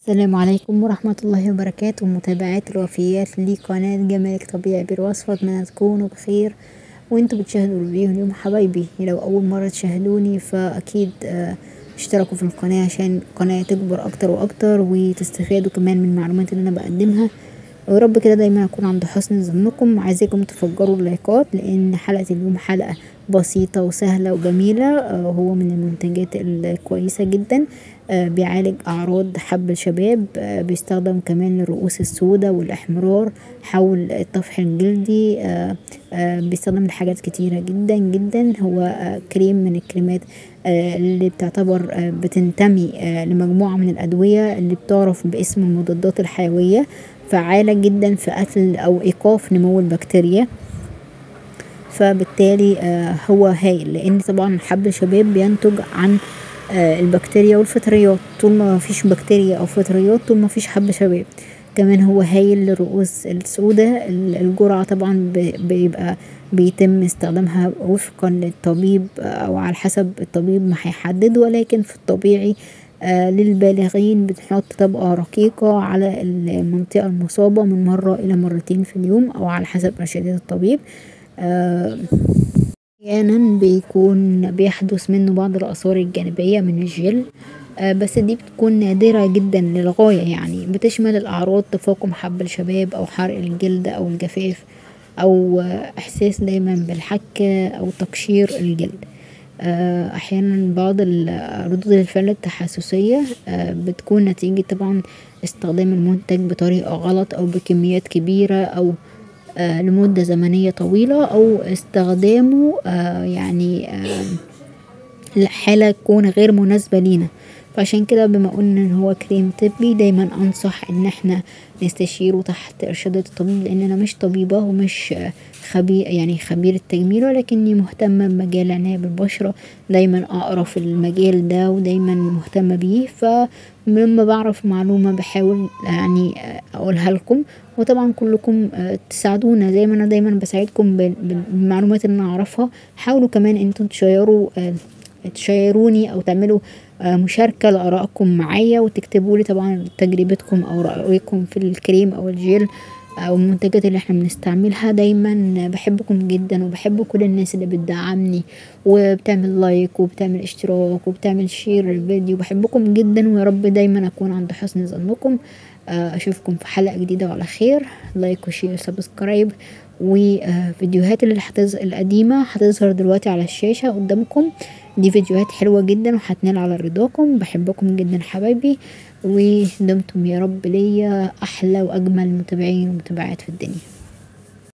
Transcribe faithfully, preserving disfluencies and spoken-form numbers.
السلام عليكم ورحمة الله وبركاته. متابعات الوفيات لقناة جمالك طبيعي بالوصفة، اتمنى تكونوا بخير وانتوا بتشاهدوا الفيديو اليوم. حبايبي لو اول مرة تشاهدوني فاكيد اه اشتركوا في القناة عشان القناة تكبر اكتر واكتر وتستفادوا كمان من المعلومات اللي انا بقدمها، ويا رب كده دايما اكون عند حسن ظنكم. عايزاكم تفجروا اللايكات لان حلقة اليوم حلقة بسيطة وسهلة وجميلة. اه هو من المنتجات الكويسة جدا، اه بيعالج اعراض حب الشباب، اه بيستخدم كمان للرؤوس السوداء والاحمرار حول الطفح الجلدي، اه اه بيستخدم لحاجات كتيرة جدا جدا. هو اه كريم من الكريمات اه اللي بتعتبر اه بتنتمي اه لمجموعة من الادوية اللي بتعرف باسم المضادات الحيوية، فعالة جدا في قتل او ايقاف نمو البكتيريا. فبالتالي آه هو هايل لان طبعا حب الشباب بينتج عن آه البكتيريا والفطريات. طول ما مفيش بكتيريا او فطريات طول ما مفيش حب شباب. كمان هو هايل للرؤوس السوداء. الجرعة طبعا بيبقى بيتم استخدامها وفقا للطبيب او على حسب الطبيب ما هيحدد، ولكن في الطبيعي آه للبالغين بتحط طبقة رقيقة على المنطقة المصابة من مرة إلى مرتين في اليوم أو على حسب رشادة الطبيب. أحيانا آه بيكون بيحدث منه بعض الآثار الجانبية من الجل، آه بس دي بتكون نادرة جدا للغاية، يعني بتشمل الأعراض تفاقم حب الشباب أو حرق الجلد أو الجفاف أو آه إحساس دايما بالحكة أو تقشير الجلد. احيانا بعض ردود الفعل التحسسية بتكون نتيجة طبعا استخدام المنتج بطريقة غلط او بكميات كبيرة او لمدة زمنية طويلة او استخدامه يعني الحالة تكون غير مناسبة لينا. فعشان كده بما قلنا ان هو كريم طبي دايما انصح ان احنا نستشيره تحت ارشادة الطبيب، لان انا مش طبيبة ومش خبير يعني خبير التجميل، ولكني مهتمة بمجال عناية بالبشرة، دايما اقرا في المجال ده ودايما مهتمة بيه. فلما بعرف معلومة بحاول يعني اقولها لكم، وطبعا كلكم تساعدونا زي ما انا دايما بساعدكم بالمعلومات اللي انا اعرفها. حاولوا كمان انتم تشيروا تشيروني او تعملوا مشاركة لآرائكم معايا وتكتبوا لي طبعا تجربتكم او رأيكم في الكريم او الجيل او المنتجات اللي احنا بنستعملها. دايما بحبكم جدا وبحب كل الناس اللي بتدعمني وبتعمل لايك وبتعمل اشتراك وبتعمل شير الفيديو. بحبكم جدا ويا رب دايما اكون عند حسن ظنكم. اشوفكم في حلقة جديدة وعلى خير. لايك وشير سبسكرايب، وفيديوهات اللي هتظهر القديمة هتظهر دلوقتي على الشاشة قدامكم. دي فيديوهات حلوة جدا وهتنال على رضاكم. بحبكم جدا حبايبي، ودمتم يا رب ليا احلى واجمل متابعين ومتابعات في الدنيا.